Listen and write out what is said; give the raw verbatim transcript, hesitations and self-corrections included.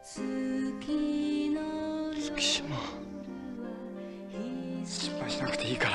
月島、心配しなくていいから。